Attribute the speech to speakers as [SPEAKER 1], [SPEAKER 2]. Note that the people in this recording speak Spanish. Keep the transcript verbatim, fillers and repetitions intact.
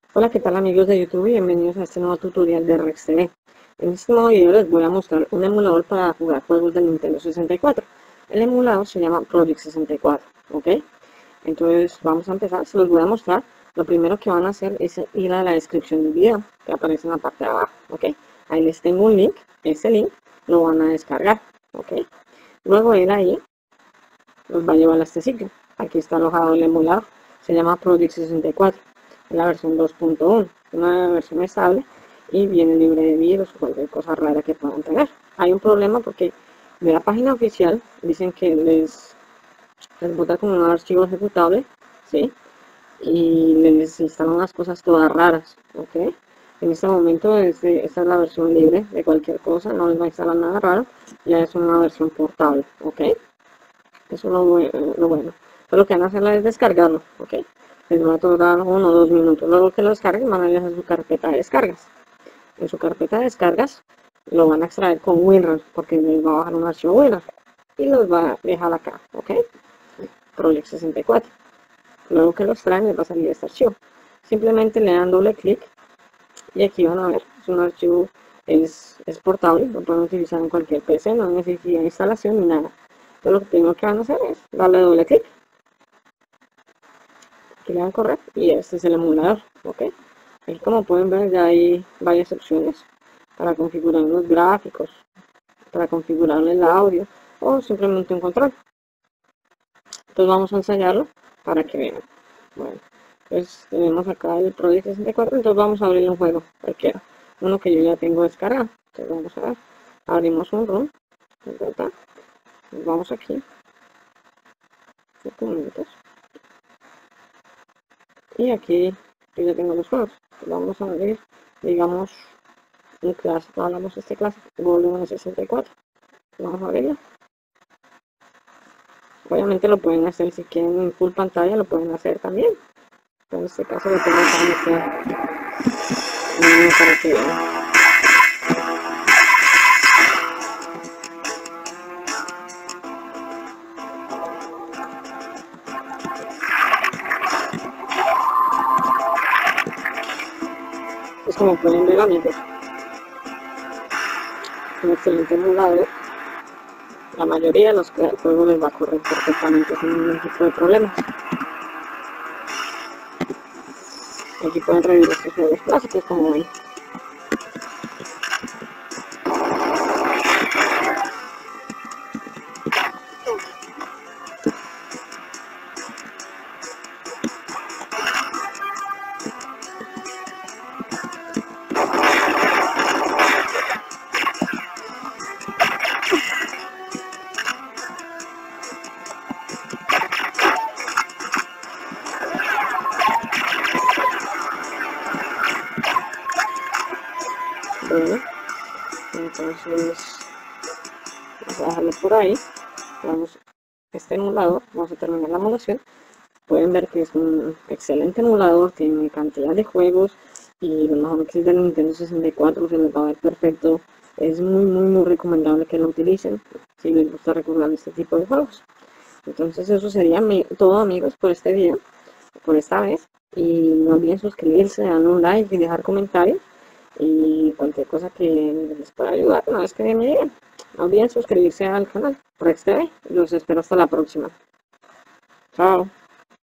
[SPEAKER 1] Hola, ¿qué tal amigos de YouTube? Bienvenidos a este nuevo tutorial de Rex T V. En este nuevo video les voy a mostrar un emulador para jugar juegos del Nintendo sesenta y cuatro. El emulador se llama Project sesenta y cuatro, ¿ok? Entonces vamos a empezar, se los voy a mostrar. Lo primero que van a hacer es ir a la descripción del video, que aparece en la parte de abajo, ¿ok? Ahí les tengo un link, ese link lo van a descargar, ¿ok? Luego él ahí los va a llevar a este sitio. Aquí está alojado el emulador, se llama Project sesenta y cuatro. La versión dos punto uno, una versión estable y viene libre de virus o cualquier cosa rara que puedan tener. Hay un problema porque de la página oficial dicen que les, les bota como un archivo ejecutable, ¿sí? Y les instalan unas cosas todas raras, ¿ok? En este momento este, esta es la versión libre de cualquier cosa, no les va a instalar nada raro, ya es una versión portable, ¿ok? Eso es lo, lo bueno. Pero lo que van a hacer es descargarlo, ¿ok? Les va a tardar uno o dos minutos. Luego que lo descarguen, van a ir a su carpeta de descargas. En su carpeta de descargas lo van a extraer con WinRAR, porque les va a bajar un archivo WinRAR. Y los va a dejar acá, ¿ok? Project sesenta y cuatro. Luego que lo extraen, les va a salir este archivo. Simplemente le dan doble clic y aquí van a ver, es un archivo, es, es portable, lo pueden utilizar en cualquier P C, no necesita instalación ni nada. Entonces lo primero que van a hacer es darle doble clic. Aquí le dan correr y este es el emulador, ¿ok? Aquí como pueden ver ya hay varias opciones para configurar los gráficos, para configurar el audio o simplemente un control. Entonces vamos a ensayarlo para que vean. Bueno, pues tenemos acá el Project sesenta y cuatro, entonces vamos a abrir un juego cualquiera, uno que yo ya tengo descargado. Entonces vamos a ver, abrimos un ROM, ¿verdad? Nos vamos aquí, documentos, y aquí yo ya tengo los juegos. Vamos a abrir, digamos, un clásico, hablamos de este clásico, Volumen sesenta y cuatro. Vamos a abrirlo. Obviamente lo pueden hacer si quieren en full pantalla, lo pueden hacer también. En este caso lo tengo para que para que vean. Pues como pueden ver amigos, un excelente emulador. La mayoría de los juegos les va a correr perfectamente sin ningún tipo de problemas. Aquí pueden revivir estos juegos clásicos como ven. Bueno, entonces vamos a dejarlo por ahí. Vamos, este emulador, vamos a terminar la emulación. Pueden ver que es un excelente emulador, tiene cantidad de juegos y los mejor que es del Nintendo sesenta y cuatro se les va a ver perfecto. Es muy muy muy recomendable que lo utilicen si les gusta recordar este tipo de juegos. Entonces eso sería todo amigos por este video, por esta vez. Y no olviden suscribirse, darle un like y dejar comentarios. Y cualquier cosa que les pueda ayudar, una vez que me digan. No olviden suscribirse al canal Rex T V. Los espero hasta la próxima. Chao.